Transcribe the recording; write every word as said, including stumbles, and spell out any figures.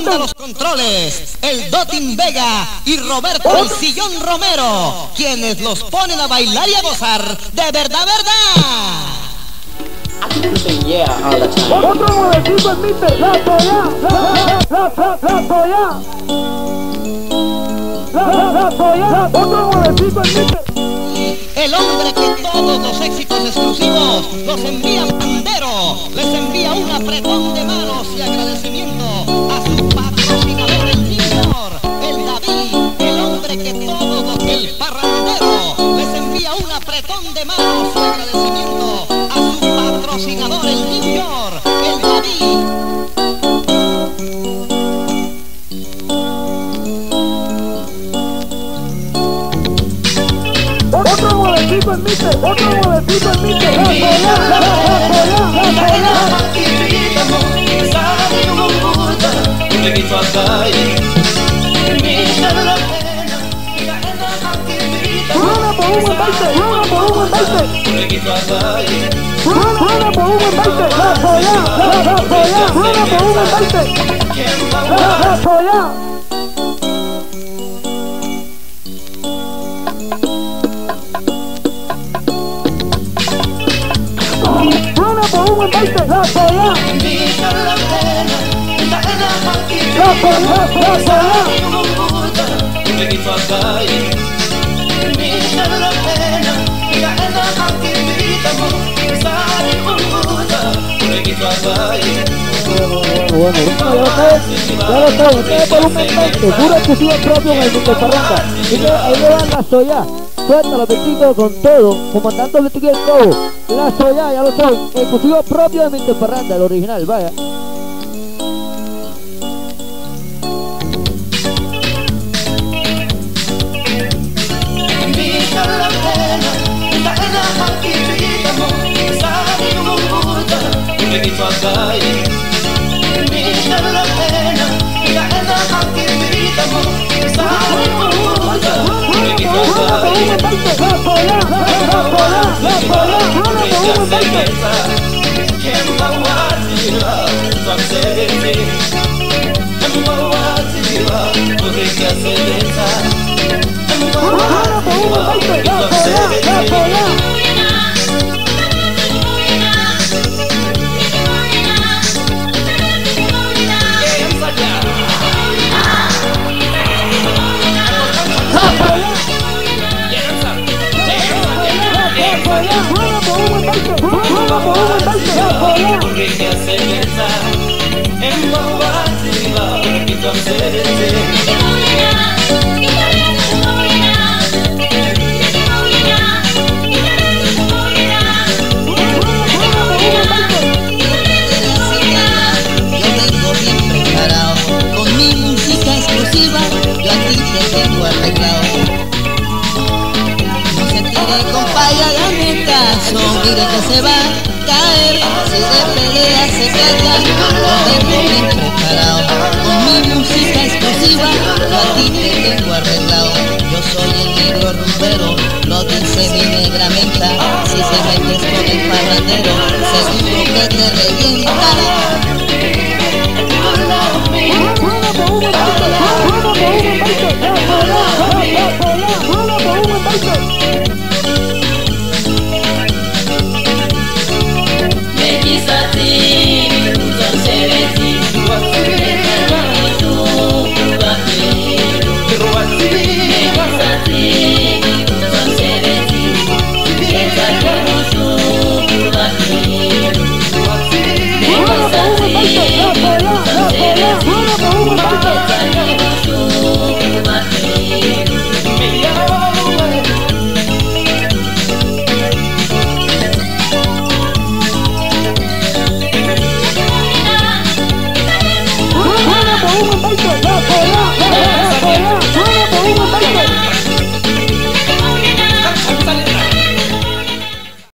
de los controles, el Dotin Vega y Roberto el Sillón Romero, quienes los ponen a bailar y a gozar de verdad, verdad. Otro modecito en mister, la soya, la, la, la, la soya, la, la, la soya, otro modecito en mister. El hombre que todos los éxitos exclusivos los envía Pandero, les envía un apretón de manos y agradecimiento a su patrocinador, el Junior, el David, el hombre que todos los, el Parrandero, les envía un apretón de manos y agradecimiento a su patrocinador, el Junior, el David. Otro modecito en mister, otro modecito en mister, la soya, la, la, la soya, la Rueda por un buen baile, rueda por un buen baile. Rueda por un buen baile, la soya, la, la soya, rueda por un buen baile. La, la soya. Rueda por un buen baile, la soya. La soya, la soya. Bueno, ya lo saben, ya lo saben, ustedes por un momento, puro exclusivo propio en el Mister Parranda. Así que ahí le dan la soya, suéltalo, Betito, con todo, comandando el Betito y el Cobo. La soya, ya lo saben, exclusivo propio de Mister Parranda, el original, vaya. Mire que se va a caer, si de pelea se calla, lo tengo bien preparado.